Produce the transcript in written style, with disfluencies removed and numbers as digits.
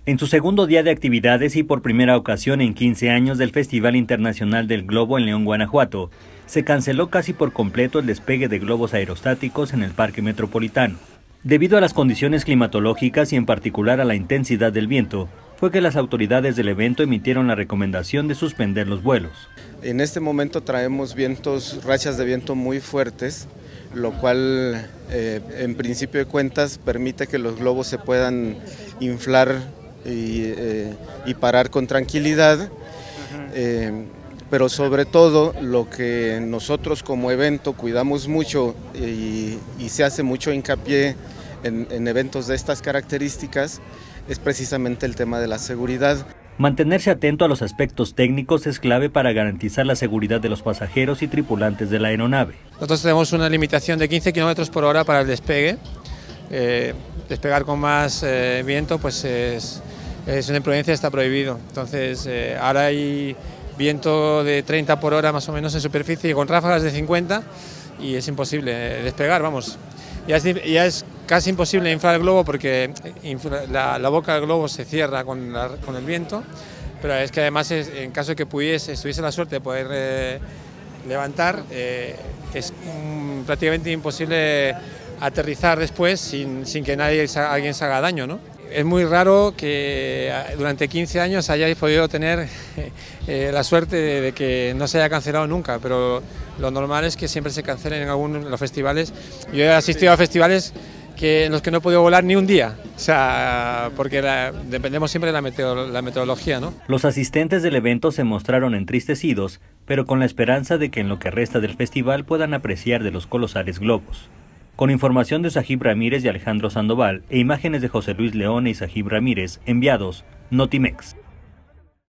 En su segundo día de actividades y por primera ocasión en 15 años del Festival Internacional del Globo en León, Guanajuato, se canceló casi por completo el despegue de globos aerostáticos en el Parque Metropolitano. Debido a las condiciones climatológicas y en particular a la intensidad del viento, fue que las autoridades del evento emitieron la recomendación de suspender los vuelos. En este momento traemos rachas de viento muy fuertes, lo cual en principio de cuentas permite que los globos se puedan inflar y parar con tranquilidad, pero sobre todo lo que nosotros como evento cuidamos mucho y se hace mucho hincapié en eventos de estas características es precisamente el tema de la seguridad. Mantenerse atento a los aspectos técnicos es clave para garantizar la seguridad de los pasajeros y tripulantes de la aeronave. Nosotros tenemos una limitación de 15 km por hora para el despegue. Despegar con más viento pues es una imprudencia, está prohibido. Entonces ahora hay viento de 30 por hora más o menos en superficie y con ráfagas de 50 y es imposible despegar, vamos. Ya es casi imposible inflar el globo porque la boca del globo se cierra con el viento, pero es que además en caso de que tuviese la suerte de poder levantar, es prácticamente imposible aterrizar después sin que alguien se haga daño, ¿no? Es muy raro que durante 15 años hayáis podido tener la suerte de que no se haya cancelado nunca, pero lo normal es que siempre se cancelen en los festivales. Yo he asistido a festivales en los que no he podido volar ni un día, o sea, porque dependemos siempre de la meteorología, ¿no? Los asistentes del evento se mostraron entristecidos, pero con la esperanza de que en lo que resta del festival puedan apreciar de los colosales globos. Con información de Sahib Ramírez y Alejandro Sandoval e imágenes de José Luis León y Sahib Ramírez, enviados Notimex.